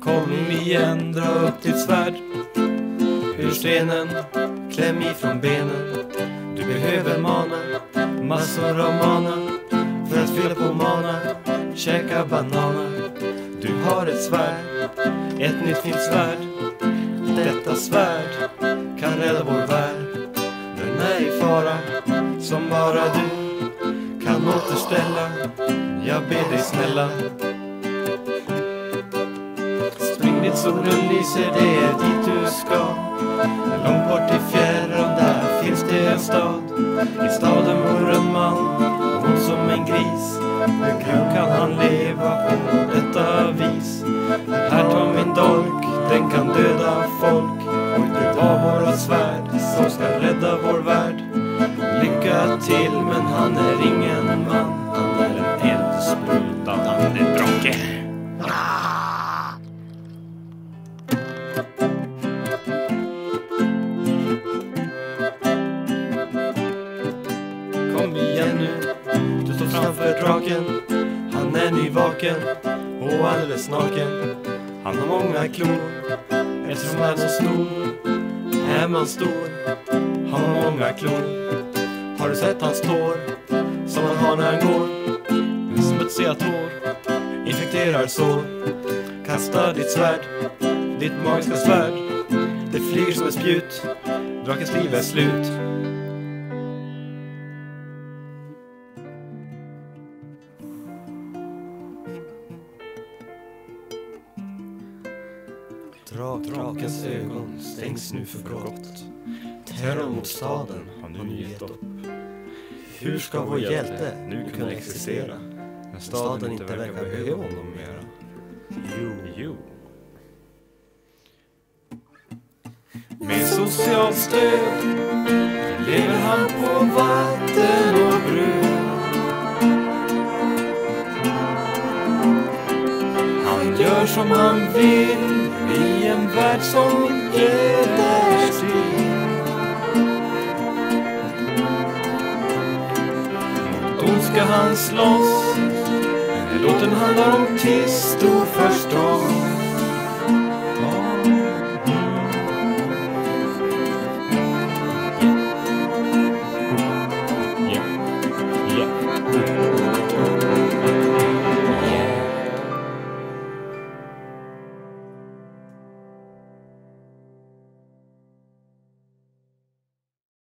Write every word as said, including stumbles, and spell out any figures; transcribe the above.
Kom igen, dra upp ditt svärd ur stenen, kläm ifrån benen. Du behöver mana, massor av mana, för att fylla på mana, käka banana. Du har ett svärd, ett nytt fint svärd. Detta svärd kan rädda vår värld. Den är i fara, som bara du kan återställa. Jag ber dig snälla. Spring dit solen lyser, det är dit du ska. Långt bort i fjärran, där finns det en stad. I staden bor en man, hon som en gris. Hur kan han leva på detta vis? Här tar min dolk, den kan döda folk. Och du har vårat svärd som ska rädda vår värld. Lycka till, men han är ingen man. Han är en eldsprutande drake. Kom igen nu, du står framför draken. Han är nyvaken och alldeles naken. Han har många klor, eftersom han är så stor. Är man stor, har man många klor. Har du sett hans tår, som han har när han går? Smutsiga tår, infekterar sår. Kasta ditt svärd, ditt magiska svärd. Det flyger som ett spjut, drakens liv är slut. Drak, drakens ögon stängs nu för gott. Terror mot staden har nu gett upp. Hur ska vår hjälte nu kunna existera när staden inte verkar behöva honom mera? Jo, jo. Med social stöd lever han på vatten och bröd. Han gör som han vill i en värld som inte är still. Mot ondska han slåss, låten handlar om tyst och förstånd.